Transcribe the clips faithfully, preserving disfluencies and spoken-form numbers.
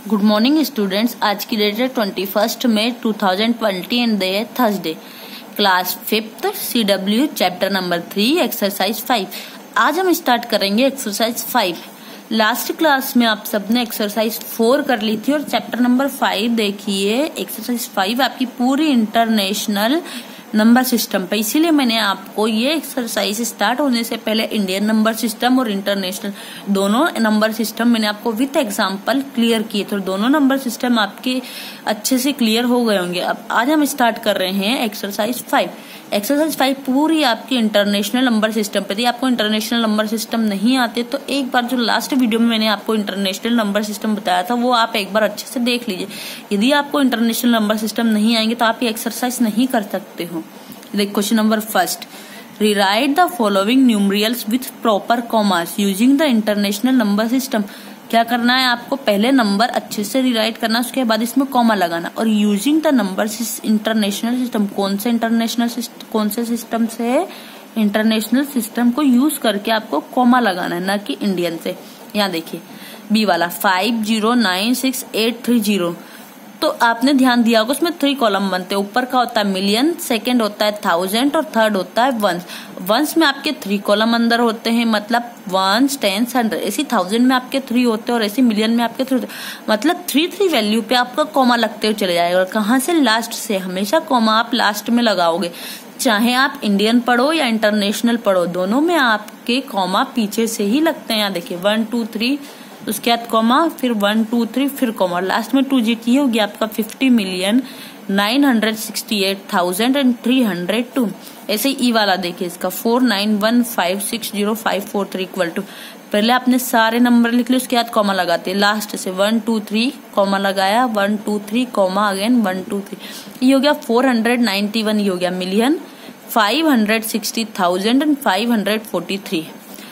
Good morning students. आज की date है twenty first May two thousand twenty and day है Thursday. Class fifth C W chapter number three exercise five. आज हम start करेंगे exercise five. Last class में आप सबने एक्सरसाइज फोर कर ली थी और चैप्टर नंबर फाइव देखिए। एक्सरसाइज फाइव आपकी पूरी इंटरनेशनल नंबर सिस्टम पे, इसीलिए मैंने आपको ये एक्सरसाइज स्टार्ट होने से पहले इंडियन नंबर सिस्टम और इंटरनेशनल दोनों नंबर सिस्टम मैंने आपको विथ एग्जांपल क्लियर किए, तो दोनों नंबर सिस्टम आपके अच्छे से क्लियर हो गए होंगे। अब आज हम स्टार्ट कर रहे हैं एक्सरसाइज फाइव। एक्सरसाइज फाइव पूरी आपकी इंटरनेशनल नंबर सिस्टम पे थी। आपको इंटरनेशनल नंबर सिस्टम नहीं आते तो एक बार जो लास्ट वीडियो में मैंने आपको इंटरनेशनल नंबर सिस्टम बताया था वो आप एक बार अच्छे से देख लीजिए। यदि आपको इंटरनेशनल नंबर सिस्टम नहीं आएंगे तो आप ये एक्सरसाइज नहीं कर सकते हो। देखिए question number first, rewrite the following numerals with proper commas using the international number system. क्या करना है आपको, पहले नंबर अच्छे से रिराइट करना, उसके बाद इसमें कॉमा लगाना। और using the number international system, कौन से इंटरनेशनल कौन से सिस्टम से, इंटरनेशनल सिस्टम को यूज करके आपको कॉमा लगाना है, ना कि इंडियन से। यहाँ देखिए बी वाला five zero nine six eight three zero, तो आपने ध्यान दिया होगा उसमें थ्री कॉलम बनते हैं। ऊपर का होता है मिलियन, सेकंड होता है थाउजेंड और थर्ड होता है वंस। वंस में आपके थ्री कॉलम अंदर होते हैं, मतलब वंस, टेंस, हंड्रेड। ऐसी थाउजेंड में आपके थ्री होते हैं और ऐसी मिलियन में आपके थ्री होते हैं। मतलब थ्री थ्री वैल्यू पे आपका कॉमा लगते हुए चले जाएगा। और कहाँ से, लास्ट से। हमेशा कॉमा आप लास्ट में लगाओगे, चाहे आप इंडियन पढ़ो या इंटरनेशनल पढ़ो, दोनों में आपके कॉमा पीछे से ही लगते हैं। यहाँ देखिए वन टू थ्री, उसके बाद कॉमा, फिर वन टू थ्री, फिर कॉमा, लास्ट में टू जीट। ये हो गया आपका fifty million nine hundred sixty eight thousand and three hundred two. ऐसे ही ई वाला देखिए इसका four nine one five six zero five four three equal to. पहले आपने सारे नंबर लिख लिए, उसके बाद कॉमा लगाते हैं लास्ट से। वन टू थ्री कॉमा लगाया, one two three comma again one two three. ये हो गया फोर हंड्रेड नाइन्टी वन, ये हो गया million, five hundred sixty thousand and five hundred forty three.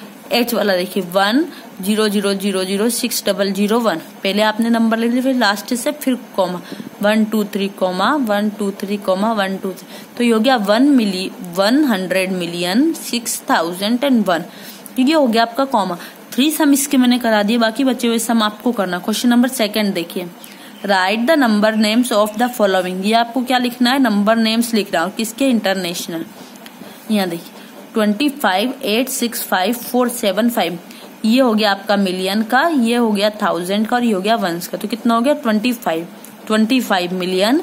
H वाला देखिए one zero zero zero zero six double zero one. पहले आपने नंबर लिख लिया, फिर लास्ट से फिर comma, one two three comma, one two three comma, one two three. तो ये हो गया वन मिली one hundred million six thousand and one. ये हो गया आपका कॉमा। थ्री सम इसके मैंने करा दिए, बाकी बचे हुए सम आपको करना। क्वेश्चन नंबर सेकंड देखिए, write the number names of the following. ये आपको क्या लिखना है, नंबर नेम्स लिखना है, किसके, इंटरनेशनल। यहाँ देखिए twenty five eight six five four seven five, ये हो गया आपका मिलियन का, ये हो गया थाउजेंड का और ये हो गया वंस का। तो कितना हो गया, twenty five twenty five million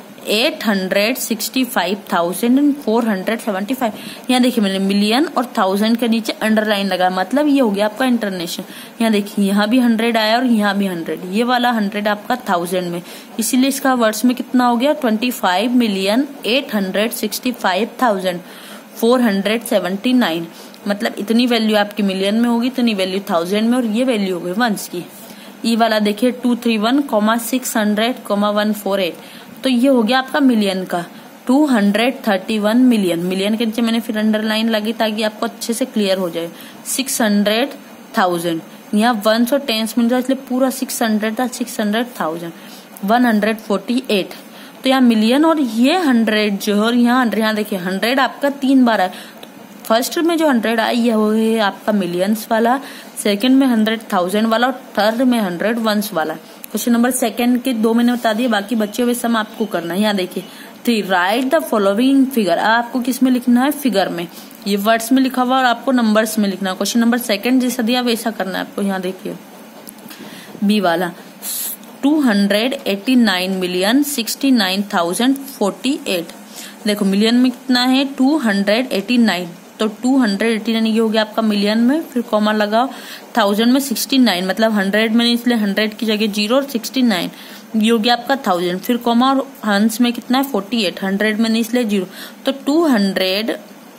eight hundred sixty five thousand and four hundred seventy five. यहाँ देखिए मैंने मिलियन और थाउजेंड के नीचे अंडरलाइन लगा, मतलब ये हो गया आपका इंटरनेशनल। यहाँ देखिए यहाँ भी हंड्रेड आया और यहाँ भी हंड्रेड, ये वाला हंड्रेड आपका थाउजेंड में, इसीलिए इसका वर्ड्स में कितना हो गया, twenty five million eight hundred sixty five thousand four hundred seventy nine. मतलब इतनी वैल्यू आपकी मिलियन में होगी, इतनी वैल्यू थाउजेंड में, और ये वैल्यू हो गई वंस की। ई वाला देखिए two three one comma six hundred comma one four eight, तो ये हो गया आपका मिलियन का two hundred thirty one million. Million के नीचे मैंने फिर अंडरलाइन लगी ताकि आपको अच्छे से क्लियर हो जाए। सिक्स हंड्रेड थाउजेंड, यहाँ वंस और टेंस मिल जाए इसलिए पूरा सिक्स हंड्रेड था, six hundred thousand one hundred forty eight. तो यहाँ मिलियन और ये हंड्रेड जो है, और यहाँ यहाँ देखिए हंड्रेड आपका तीन बार है। फर्स्ट में जो हंड्रेड आई ये वो है आपका मिलियंस वाला, सेकंड में हंड्रेड थाउजेंड वाला और थर्ड में हंड्रेड वंस वाला। क्वेश्चन नंबर सेकंड के दो मैंने बता दिए, बाकी बच्चे हुए सम आपको करना है। यहाँ देखिए three, write the following figure. आपको किस में लिखना है, फिगर में, ये वर्ड्स में लिखा हुआ और आपको नंबर्स में लिखना है। क्वेश्चन नंबर सेकंड जैसा दिया वैसा करना है आपको। यहाँ देखिए बी वाला two hundred eighty nine million sixty nine thousand forty eight. देखो मिलियन में कितना है, टू हंड्रेड एटी नाइन, तो टू हंड्रेड एटी नाइन ये हो गया आपका मिलियन में, फिर कॉमा लगाओ, थाउजेंड में सिक्सटी नाइन, मतलब हंड्रेड में इसलिए हंड्रेड की जगह जीरो और सिक्सटी नाइन, ये हो गया आपका थाउजेंड, फिर कॉमा, और हंस में कितना है फोर्टी एट, हंड्रेड में नहीं इसलिए जीरो, तो two hundred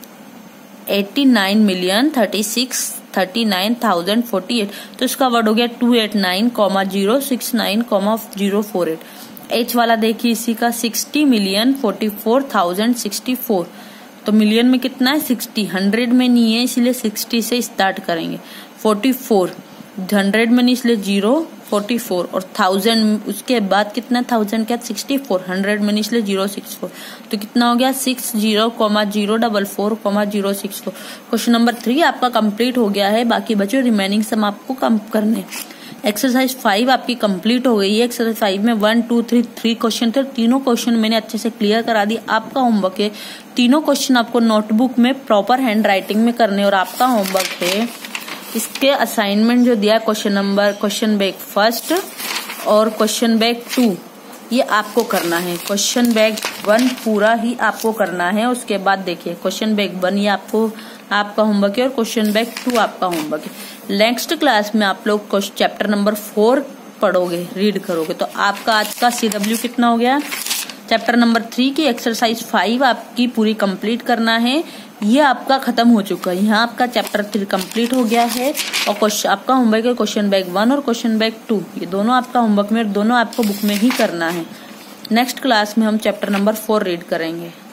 eighty nine million thirty six thirty nine thousand forty eight. तो इसका वर्ड हो गया two eight nine comma zero six nine comma zero four eight. H वाला देखिए इसी का sixty million forty four thousand sixty four, तो million में कितना है सिक्सटी, हंड्रेड में नहीं है इसलिए सिक्सटी से स्टार्ट करेंगे। फोर्टी फोर, हंड्रेड में नहीं इसलिए जीरो, फोर्टी फोर, और थाउजेंड उसके बाद कितना, थाउजेंड क्या, सिक्सटी फोर, हंड्रेड में नहीं इसलिए जीरो सिक्स फोर, तो कितना हो गया six zero comma zero double four comma zero six four. Question number three आपका कंप्लीट हो गया है, बाकी बचे रिमेनिंग सम आपको कम करने। एक्सरसाइज फाइव आपकी कंप्लीट हो गई है। एक्सरसाइज फाइव में one two three three question थे, तीनों क्वेश्चन मैंने अच्छे से क्लियर करा दी। आपका होमवर्क है तीनों क्वेश्चन आपको नोटबुक में प्रॉपर हैंड राइटिंग में करने, और आपका होमवर्क है इसके असाइनमेंट जो दिया question number question bank first और क्वेश्चन बैंक टू ये आपको करना है। क्वेश्चन बैंक वन पूरा ही आपको करना है। उसके बाद देखिए क्वेश्चन बैंक वन ये आपको आपका होमवर्क है और क्वेश्चन बैंक टू आपका होमवर्क है। नेक्स्ट क्लास में आप लोग चैप्टर नंबर फोर पढ़ोगे, रीड करोगे। तो आपका आज का सी डब्ल्यू कितना हो गया? चैप्टर नंबर थ्री की एक्सरसाइज फाइव आपकी पूरी कंप्लीट करना है। ये आपका खत्म हो चुका है। यहाँ आपका चैप्टर थ्री कंप्लीट हो गया है और क्वेश्चन आपका होमवर्क है क्वेश्चन बैंक वन और क्वेश्चन बैंक टू, ये दोनों आपका होमवर्क में, दोनों आपको बुक में ही करना है। नेक्स्ट क्लास में हम चैप्टर नंबर फोर रीड करेंगे।